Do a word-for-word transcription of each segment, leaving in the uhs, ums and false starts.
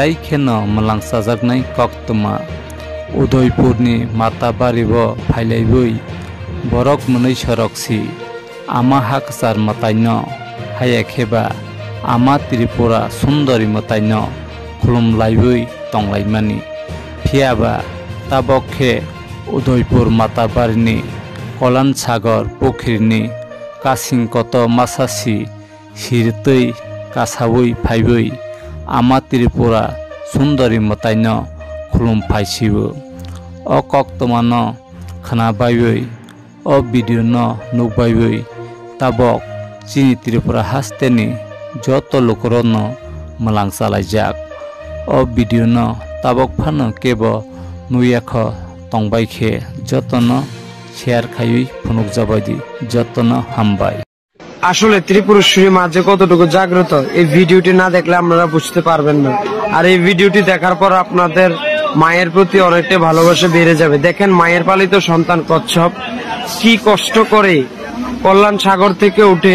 belai kheno malang sajaknai koktoma Udaipurni mata baribo phailaibui borok munai soroksi ama haksar mataino hayakheba ama Tripura sundari mataino khulumlaibui tonglaimani phiaba tabokhe Udaipur mata barini Kolan Sagar Pokrini Kasing koto masasi sirtei kasawui phaibui ama Tripura sundari mataino khulum phaisibu o koktomano khana baibui o video no nukbaibui tabok chini Tripura hasteni joto lokorono malang salaijak o video no tabok phano kebo nuyakho tongbaikhe jotono share খাইই ফনুক জবাদি যত্ন হামবাই আসলে ত্রিপুরেশ্বরী মা যে কতটুকু জাগ্রত এই ভিডিওটি না দেখলে আপনারা বুঝতে পারবেন না আর এই ভিডিওটি দেখার পর আপনাদের মায়ের প্রতি অনেকটা ভালোবাসা বেড়ে যাবে দেখেন মায়ের পালিত সন্তান কচ্ছপ কি কষ্ট করে কল্যাণ সাগর থেকে উঠে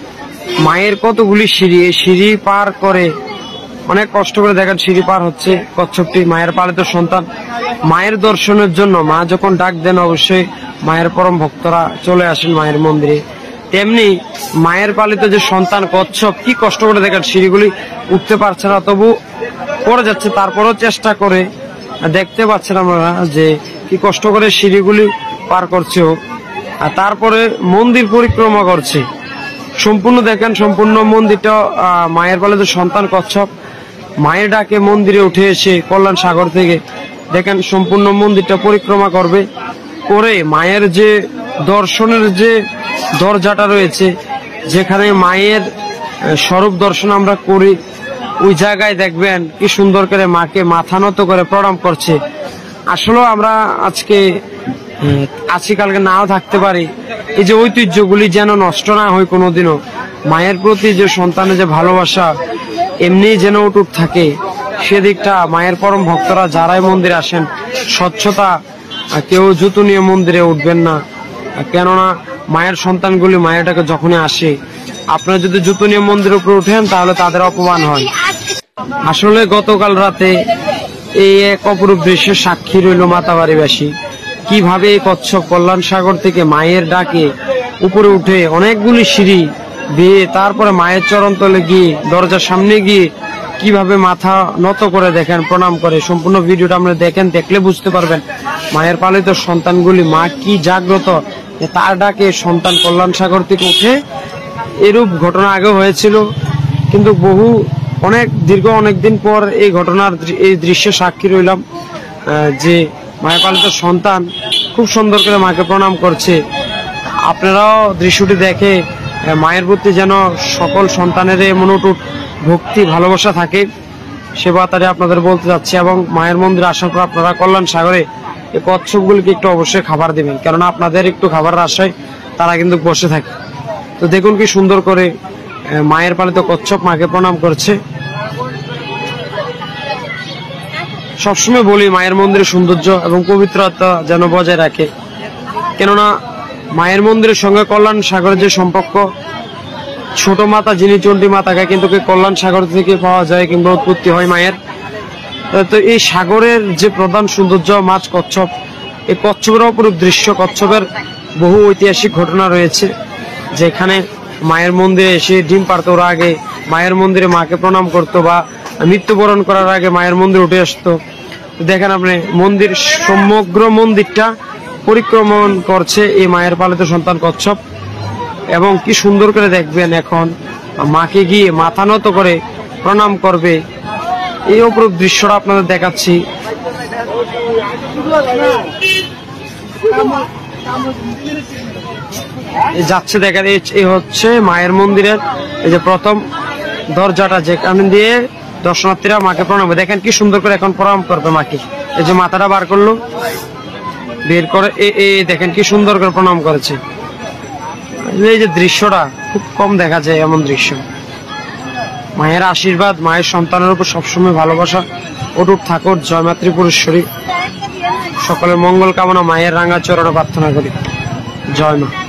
মায়ের কতগুলি সিঁড়ি সিঁড়ি পার করে অনেক কষ্ট করে দেখেন সিঁড়ি পার হচ্ছে কচ্ছপটি মায়ের পালিত সন্তান মায়ের দর্শনের জন্য মা যখন ডাক দেন অবশ্যই মায়ের পরম ভক্তরা চলে আসেন মায়ের মন্দিরে তেমনি মায়ের পালিত যে সন্তান কচ্ছপ কি কষ্ট করে দেখেন সিঁড়িগুলি উঠতে পারছে না তবু পড়ে যাচ্ছে তারপরও চেষ্টা করে দেখতে পাচ্ছেন আমরা যে কি কষ্ট করে সিঁড়িগুলি পার করছে আর তারপরে মন্দির পরিক্রমা করছে সম্পূর্ণ দেখেন সম্পূর্ণ মন্দিরটা মায়ের পালিত সন্তান কচ্ছপ মায়ের ডাকে মন্দিরে উঠে এসে কল্যাণ সাগর থেকে দেখেন সম্পূর্ণ মন্দিরটা পরিক্রমা করবে করে মায়ের যে দর্শনের যে দরজাটা রয়েছে যেখানে মায়ের স্বরূপ দর্শন আমরা করি ওই জায়গায় দেখবেন কি সুন্দর করে মাকে মাথা নত করে প্রণাম করছে আসলে আমরা আজকে আজকে কালকে নাও থাকতে পারি এই যে ঐতিহ্যগুলি যেন নষ্ট না হয় কোনোদিনও মায়ের প্রতি যে সন্তানের যে ভালোবাসা এমনি যেন অটুট থাকে সেদিকটা মায়ের পরম ভক্তরা যারাই মন্দিরে আসেন স্বচ্ছতা কেউ জুতো নিয়ে মন্দিরে উঠবেন না কেননা মায়ের সন্তানগুলি মায়েরটাকে যখনই আসে আপনারা যদি জুতো নিয়ে মন্দিরের উপরে উঠেন তাহলে তাদের অপমান হয় আসলে গতকাল রাতে এই এক অপরূপ দৃশ্যের সাক্ষী রইল মাতাবাড়িবাসী কিভাবে এই কচ্ছপ কল্যাণ সাগর থেকে মায়ের ডাকে উপরে উঠে অনেকগুলি সিঁড়ি বেয়ে তারপরে মায়ের চরণতলে গিয়ে দরজার সামনে গিয়ে কিভাবে মাথা নত করে দেখেন প্রণাম করে সম্পূর্ণ ভিডিওটা আমরা দেখেন দেখলে বুঝতে পারবেন মায়ের পালিত সন্তানগুলি মা কি জাগ্রত তার ডাকে সন্তান কল্যাণ সাগর থেকে উঠে এরূপ ঘটনা আগে হয়েছিল কিন্তু বহু অনেক দীর্ঘ অনেকদিন পর এই ঘটনার এই দৃশ্যের সাক্ষী রইলাম যে মায়ের পালিত সন্তান খুব সুন্দর করে মাকে প্রণাম করছে আপনারাও দৃশ্যটি দেখে মায়ের প্রতি যেন সকল সন্তানের মনোটুট ভক্তি ভালোবাসা থাকে সে বার্তাটি আপনাদের বলতে যাচ্ছি এবং মায়ের মন্দিরে আসার পর আপনারা কল্যাণ সাগরে এই কচ্ছপগুলিকে একটু অবশ্যই খাবার দেবেন কেননা আপনাদের একটু খাবারের আশায় তারা কিন্তু বসে থাকে তো দেখুন কি সুন্দর করে মায়ের পালিত কচ্ছপ মাকে প্রণাম করছে সবসময় বলি মায়ের মন্দিরের সৌন্দর্য এবং পবিত্রতা যেন বজায় রাখে কেননা মায়ের মন্দিরের সঙ্গে কল্যাণ সাগরের যে সম্পর্ক ছোট মাতা যিনি চণ্ডী মাতাকে কিন্তু কল্যাণ সাগর থেকে পাওয়া যায় কিংবা উৎপত্তি হয় মায়ের তো এই সাগরের যে প্রধান সৌন্দর্য মাছ কচ্ছপ এই কচ্ছপের অপরূপ দৃশ্য কচ্ছপের বহু ঐতিহাসিক ঘটনা রয়েছে যেখানে মায়ের মন্দিরে এসে ডিম পারতো ওরা আগে মায়ের মন্দিরে মাকে প্রণাম করতো বা মৃত্যুবরণ করার আগে মায়ের মন্দির উঠে আসতো দেখেন আপনি মন্দির সমগ্র মন্দিরটা পরিক্রমণ করছে এই মায়ের পালিত সন্তান কচ্ছপ এবং কি সুন্দর করে দেখবেন এখন মাকে গিয়ে মাথা নত করে প্রণাম করবে এই অপরূপ দৃশ্যটা আপনাদের দেখাচ্ছি যাচ্ছে দেখেন এই হচ্ছে মায়ের মন্দিরের এই যে প্রথম দরজাটা যেখানে দিয়ে দর্শনার্থীরা মাকে প্রণাম দেখেন কি সুন্দর করে এখন প্রণাম করবে মাকে এই যে মাথাটা বার করলো বের করে এই দেখেন কি সুন্দর করে প্রণাম করেছে এই যে দৃশ্যটা খুব কম দেখা যায় এমন দৃশ্য মায়ের আশীর্বাদ মায়ের সন্তানের উপর সবসময় ভালোবাসা অটুট থাকুক জয় মা ত্রিপুরেশ্বরী সকলের মঙ্গল কামনা মায়ের রাঙা চরণে প্রার্থনা করি জয় মা।